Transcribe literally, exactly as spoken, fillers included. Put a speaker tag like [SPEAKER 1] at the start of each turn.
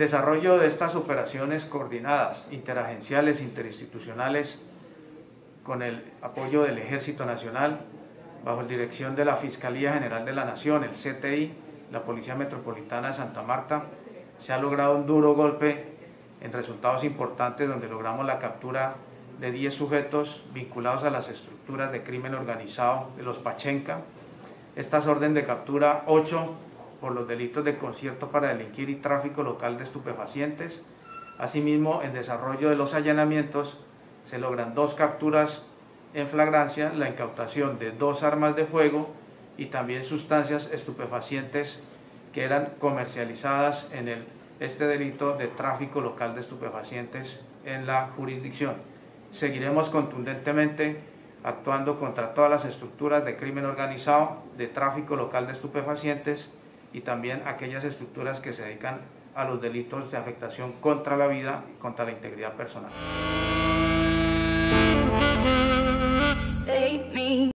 [SPEAKER 1] desarrollo de estas operaciones coordinadas, interagenciales, interinstitucionales, con el apoyo del Ejército Nacional, bajo dirección de la Fiscalía General de la Nación, el C T I, la Policía Metropolitana de Santa Marta, se ha logrado un duro golpe en resultados importantes donde logramos la captura de diez sujetos vinculados a las estructuras de crimen organizado de los Pachenca. Estas órdenes de captura, ocho por los delitos de concierto para delinquir y tráfico local de estupefacientes. Asimismo, en desarrollo de los allanamientos, se logran dos capturas en flagrancia, la incautación de dos armas de fuego y también sustancias estupefacientes que eran comercializadas en el, este delito de tráfico local de estupefacientes en la jurisdicción. Seguiremos contundentemente actuando contra todas las estructuras de crimen organizado, de tráfico local de estupefacientes y también aquellas estructuras que se dedican a los delitos de afectación contra la vida y contra la integridad personal.